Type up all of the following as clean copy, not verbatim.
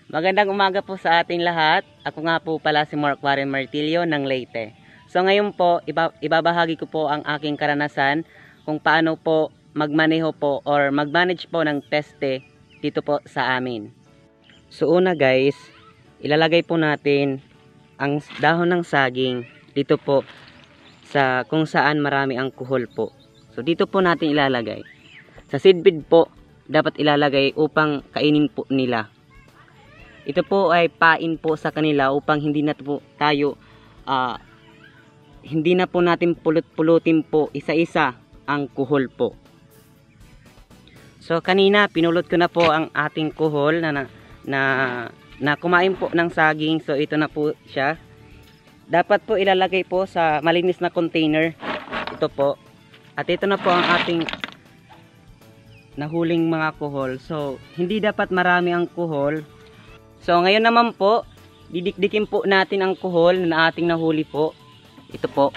Magandang umaga po sa ating lahat. Ako nga po pala si Mark Warren Martillo ng Leyte. So ngayon po, ibabahagi ko po ang aking karanasan kung paano po magmaneho po or magmanage po ng teste dito po sa amin. So una guys, ilalagay po natin ang dahon ng saging dito po sa kung saan marami ang kuhol po. So dito po natin ilalagay. Sa seedbed po, dapat ilalagay upang kainin po nila. Ito po ay pain po sa kanila upang hindi na po tayo hindi na po natin pulot-pulutin po isa-isa ang kuhol po. So kanina pinulot ko na po ang ating kuhol na kumain po ng saging. So ito na po siya. Dapat po ilalagay po sa malinis na container. Ito po. At ito na po ang ating nahuling mga kuhol. So hindi dapat marami ang kuhol. So ngayon naman po, didikdikin po natin ang kuhol na ating nahuli po. Ito po.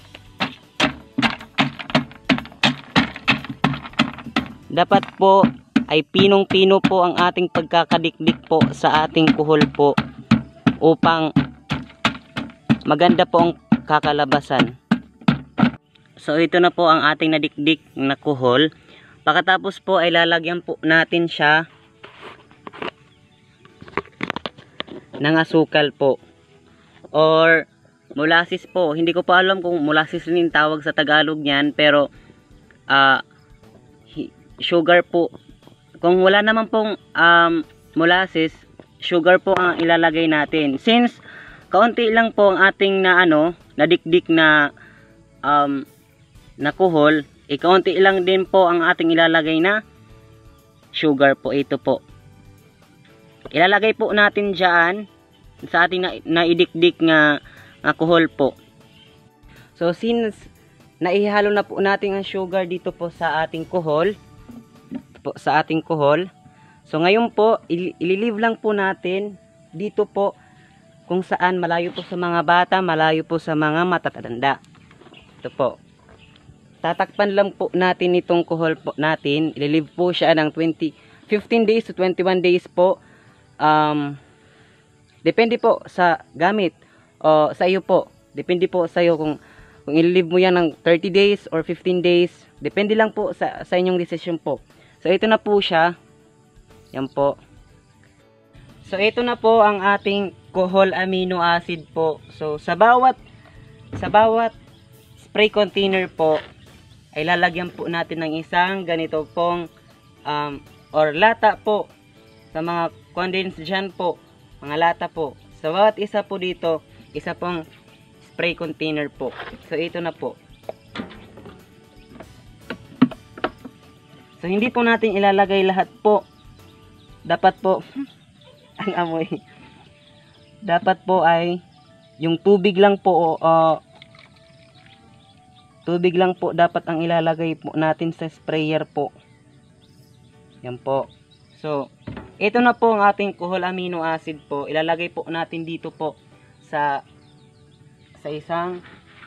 Dapat po ay pinong-pino po ang ating pagkakadikdik po sa ating kuhol po upang maganda po ang kakalabasan. So ito na po ang ating nadikdik na kuhol. Pagkatapos po ay lalagyan po natin siya ng asukal po or molasses po. Hindi ko pa alam kung molasses rin tawag sa Tagalog niyan, pero sugar po. Kung wala naman pong molasses, sugar po ang ilalagay natin. Since kaunti lang po ang ating nadikdik na kuhol, kaunti lang din po ang ating ilalagay na sugar po. Ito po. Ilalagay po natin dyan sa ating naidikdik na kuhol po. So since naihalo na po natin ang sugar dito po sa ating kuhol, so ngayon po ililive lang po natin dito po kung saan malayo po sa mga bata, malayo po sa mga matatanda. Ito po. Tatakpan lang po natin itong kuhol po natin. Ililive po siya ng 15 days to 21 days po. Depende po sa gamit o sa iyo po. Depende po sa iyo kung i-leave mo yan ng 30 days or 15 days. Depende lang po sa inyong decision po. So ito na po siya. Yan po. So ito na po ang ating kuhol amino acid po. So sa bawat spray container po ay lalagyan po natin ng isang ganito pong or lata po. Sa mga condensed dyan po, mga lata po. Sa bawat isa po dito, isa pong spray container po. So ito na po. So hindi po natin ilalagay lahat po. Dapat po ang amoy. Dapat po ay yung tubig lang po tubig lang po dapat ang ilalagay po natin sa sprayer po. Yan po. So ito na po ang ating kuhol amino acid po. Ilalagay po natin dito po sa isang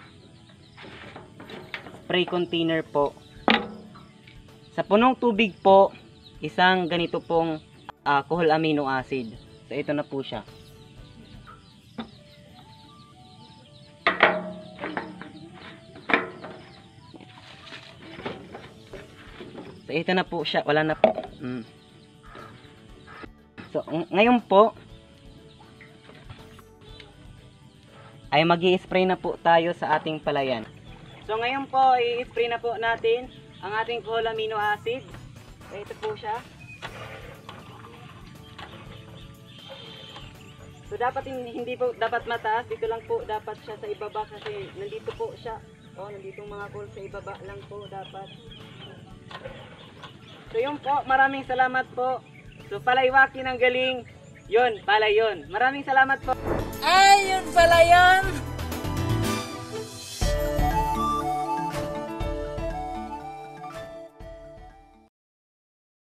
spray container po. Sa punong tubig po, isang ganito pong kuhol amino acid. So ito na po siya. So ito na po siya. Wala na po. So, ngayon po ay magi-spray na po tayo sa ating palayan. So, ngayon po i-spray na po natin ang ating kuhol amino acid. So, ito po siya. So, dapat hindi po dapat mataas. Dito lang po dapat siya sa ibaba kasi nandito po siya. Oh, nandito mga kuhol sa ibaba lang po dapat. So, yun po. Maraming salamat po. So, Palaywakin ang galing. Yun, pala yun. Maraming salamat po. Ay, yun pala yun.